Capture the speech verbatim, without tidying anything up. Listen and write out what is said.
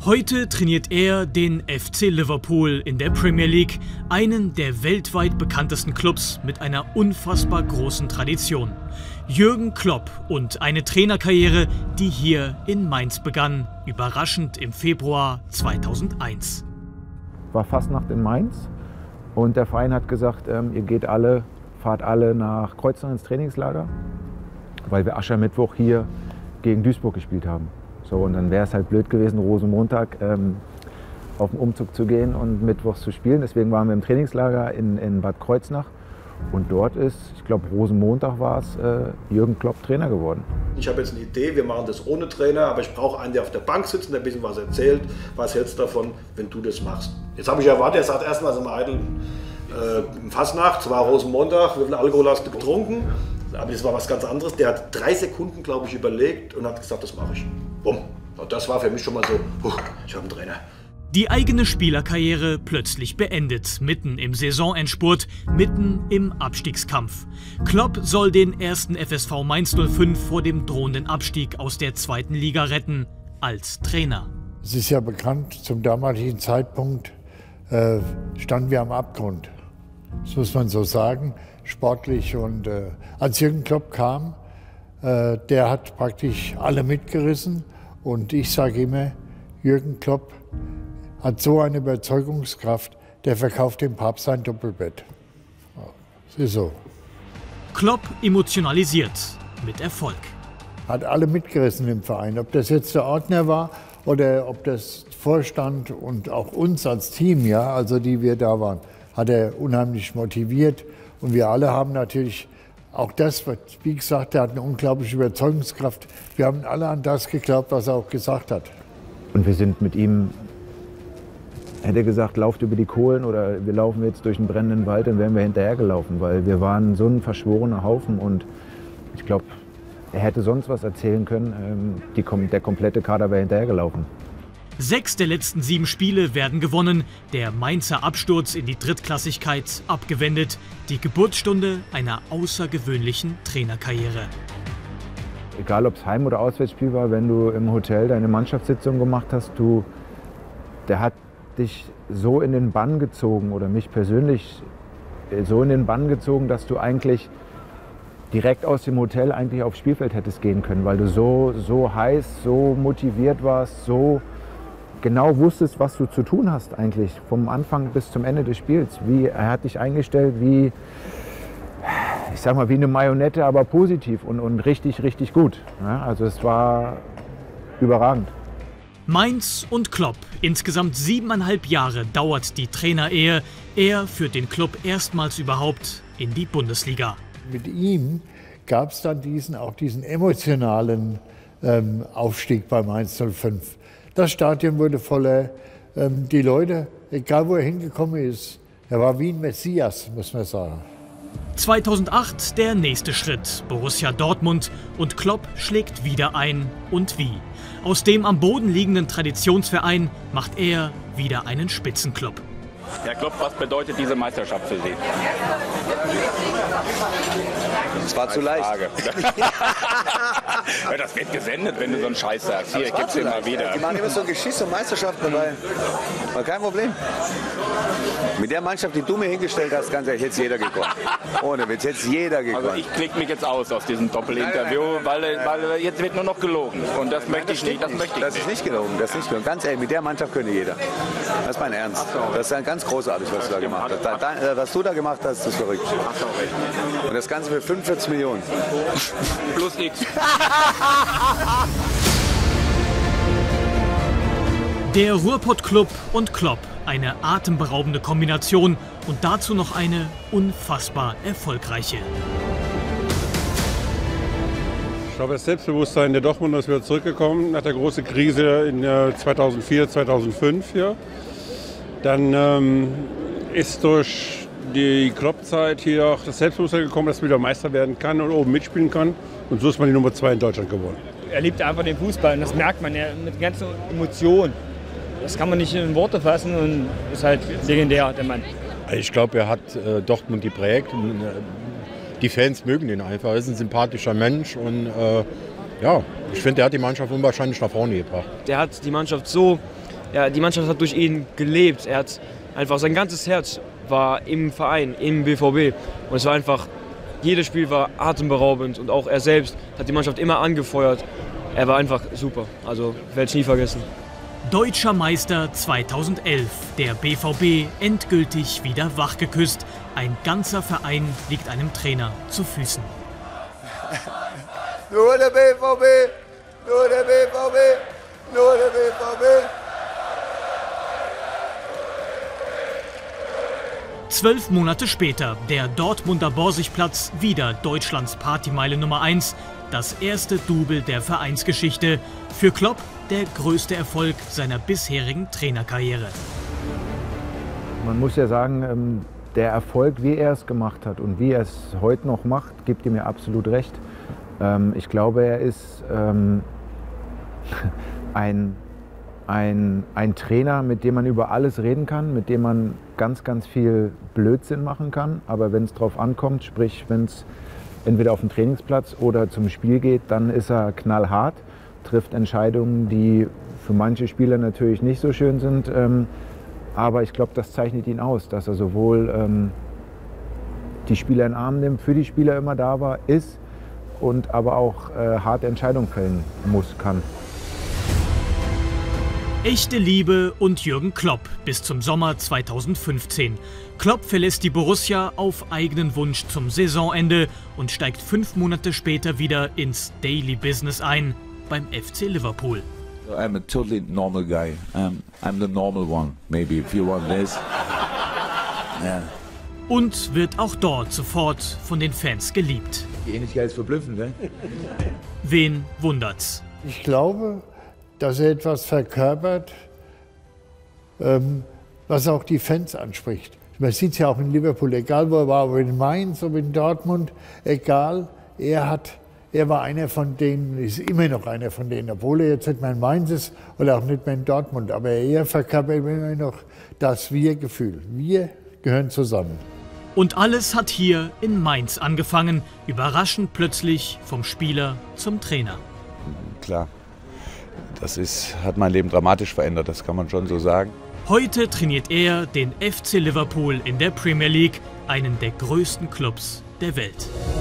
Heute trainiert er den F C Liverpool in der Premier League, einen der weltweit bekanntesten Clubs mit einer unfassbar großen Tradition. Jürgen Klopp und eine Trainerkarriere, die hier in Mainz begann, überraschend im Februar zweitausendeins. War Fastnacht in Mainz und der Verein hat gesagt, ähm, ihr geht alle, fahrt alle nach Kreuznach ins Trainingslager, weil wir Aschermittwoch hier gegen Duisburg gespielt haben. So, und dann wäre es halt blöd gewesen, Rosenmontag ähm, auf den Umzug zu gehen und mittwochs zu spielen. Deswegen waren wir im Trainingslager in, in Bad Kreuznach. Und dort ist, ich glaube Rosenmontag war es, äh, Jürgen Klopp Trainer geworden. Ich habe jetzt eine Idee, wir machen das ohne Trainer, aber ich brauche einen, der auf der Bank sitzt und ein bisschen was erzählt. Was hältst du davon, wenn du das machst? Jetzt habe ich erwartet, er sagt erstmal im Eidel äh, Fastnacht, es war Rosenmontag, wie viel Alkohol hast du getrunken? Aber das war was ganz anderes. Der hat drei Sekunden, glaube ich, überlegt und hat gesagt, das mache ich. Bumm. Und das war für mich schon mal so, huh, ich habe einen Trainer. Die eigene Spielerkarriere plötzlich beendet, mitten im Saisonendspurt, mitten im Abstiegskampf. Klopp soll den ersten F S V Mainz null fünf vor dem drohenden Abstieg aus der zweiten Liga retten, als Trainer. Es ist ja bekannt, zum damaligen Zeitpunkt äh, standen wir am Abgrund. Das muss man so sagen, sportlich. Und äh, als Jürgen Klopp kam, äh, der hat praktisch alle mitgerissen. Und ich sage immer, Jürgen Klopp hat so eine Überzeugungskraft, der verkauft dem Papst sein Doppelbett. Das ist so. Klopp emotionalisiert, mit Erfolg. Hat alle mitgerissen im Verein, ob das jetzt der Ordner war oder ob das Vorstand und auch uns als Team, ja, also die wir da waren, hat er unheimlich motiviert. Und wir alle haben natürlich auch das, wie gesagt, er hat eine unglaubliche Überzeugungskraft. Wir haben alle an das geglaubt, was er auch gesagt hat. Und wir sind mit ihm, hätte er gesagt, lauft über die Kohlen oder wir laufen jetzt durch einen brennenden Wald, dann wären wir hinterhergelaufen, weil wir waren so ein verschworener Haufen und ich glaube, er hätte sonst was erzählen können. Die, der komplette Kader wäre hinterhergelaufen. Sechs der letzten sieben Spiele werden gewonnen, der Mainzer Absturz in die Drittklassigkeit abgewendet, die Geburtsstunde einer außergewöhnlichen Trainerkarriere. Egal ob es Heim- oder Auswärtsspiel war, wenn du im Hotel deine Mannschaftssitzung gemacht hast, du, der hat dich so in den Bann gezogen oder mich persönlich so in den Bann gezogen, dass du eigentlich direkt aus dem Hotel eigentlich aufs Spielfeld hättest gehen können, weil du so, so heiß, so motiviert warst, so genau wusstest, was du zu tun hast eigentlich, vom Anfang bis zum Ende des Spiels. Wie, er hat dich eingestellt wie, ich sag mal, wie eine Marionette, aber positiv und, und richtig, richtig gut. Ja, also es war überragend. Mainz und Klopp. Insgesamt siebeneinhalb Jahre dauert die Trainerehe. Er führt den Club erstmals überhaupt in die Bundesliga. Mit ihm gab es dann diesen, auch diesen emotionalen ähm, Aufstieg bei Mainz null fünf. Das Stadion wurde voller. Ähm, die Leute, egal wo er hingekommen ist, er war wie ein Messias, muss man sagen. zweitausendacht der nächste Schritt. Borussia Dortmund und Klopp schlägt wieder ein. Und wie? Aus dem am Boden liegenden Traditionsverein macht er wieder einen Spitzenklub. Herr Klopp, was bedeutet diese Meisterschaft für Sie? Es war zu leicht. Ja, das wird gesendet, wenn du so einen Scheiß sagst. Hier, ich gib's dir mal wieder. Die machen immer so ein Geschiss und Meisterschaften dabei. War kein Problem. Mit der Mannschaft, die du mir hingestellt hast, ganz ehrlich, hätte jeder gekommen. Ohne Witz, hätte jeder gekommen. Also ich klicke mich jetzt aus aus diesem Doppelinterview, weil, weil jetzt wird nur noch gelogen. Und das möchte ich nicht. Das möchte ich Das ist nicht gelogen. Das ist nicht gelogen. Ganz ehrlich, mit der Mannschaft könnte jeder. Das ist mein Ernst. Das ist ganz großartig, was du da gemacht hast. Da, da, was du da gemacht hast, ist verrückt. Und das Ganze für fünfundvierzig Millionen. Plus X. Der Ruhrpott-Club und Klopp. Eine atemberaubende Kombination und dazu noch eine unfassbar erfolgreiche. Ich glaube, das Selbstbewusstsein der Dortmunder ist wieder zurückgekommen nach der großen Krise in zweitausendvier, zweitausendfünf. Ja. Dann ähm, ist durch die Klopp-Zeit hier auch das Selbstbewusstsein gekommen, dass man wieder Meister werden kann und oben mitspielen kann. Und so ist man die Nummer zwei in Deutschland geworden. Er liebt einfach den Fußball und das merkt man ja mit ganzen Emotionen. Das kann man nicht in Worte fassen und ist halt legendär, der Mann. Ich glaube, er hat äh, Dortmund geprägt. Und, äh, die Fans mögen ihn einfach. Er ist ein sympathischer Mensch und äh, ja, ich finde, er hat die Mannschaft unwahrscheinlich nach vorne gebracht. Der hat die Mannschaft so ja, die Mannschaft hat durch ihn gelebt. Er hat einfach, sein ganzes Herz war im Verein, im B V B. Und es war einfach, jedes Spiel war atemberaubend und auch er selbst hat die Mannschaft immer angefeuert. Er war einfach super, also werde ich nie vergessen. Deutscher Meister zweitausendelf, der B V B endgültig wieder wachgeküsst. Ein ganzer Verein liegt einem Trainer zu Füßen. Nur der B V B, nur der B V B, nur der B V B. Zwölf Monate später, der Dortmunder Borsigplatz, wieder Deutschlands Partymeile Nummer eins. Das erste Double der Vereinsgeschichte. Für Klopp der größte Erfolg seiner bisherigen Trainerkarriere. Man muss ja sagen, der Erfolg, wie er es gemacht hat und wie er es heute noch macht, gibt ihm ja absolut recht. Ich glaube, er ist ein, ein, ein Trainer, mit dem man über alles reden kann, mit dem man ganz, ganz viel Blödsinn machen kann. Aber wenn es drauf ankommt, sprich, wenn es entweder auf den Trainingsplatz oder zum Spiel geht, dann ist er knallhart, trifft Entscheidungen, die für manche Spieler natürlich nicht so schön sind. Ähm, aber ich glaube, das zeichnet ihn aus, dass er sowohl ähm, die Spieler in den Arm nimmt, für die Spieler immer da war, ist und aber auch äh, harte Entscheidungen fällen muss, kann. Echte Liebe und Jürgen Klopp bis zum Sommer zweitausendfünfzehn. Klopp verlässt die Borussia auf eigenen Wunsch zum Saisonende und steigt fünf Monate später wieder ins Daily Business ein beim F C Liverpool. I'm a totally normal guy. Um, I'm the normal one, maybe, if you want this. Yeah. Und wird auch dort sofort von den Fans geliebt. Die Ähnlichkeit ist verblüffend, ne? Wen wundert's? Ich glaube, dass er etwas verkörpert, ähm, was auch die Fans anspricht. Man sieht es ja auch in Liverpool, egal wo er war, ob in Mainz, ob in Dortmund, egal, er, hat, er war einer von denen, ist immer noch einer von denen, obwohl er jetzt nicht mehr in Mainz ist oder auch nicht mehr in Dortmund, aber er verkörpert immer noch das Wir-Gefühl. Wir gehören zusammen. Und alles hat hier in Mainz angefangen, überraschend plötzlich vom Spieler zum Trainer. Klar. Das ist, hat mein Leben dramatisch verändert, das kann man schon so sagen. Heute trainiert er den F C Liverpool in der Premier League, einen der größten Clubs der Welt.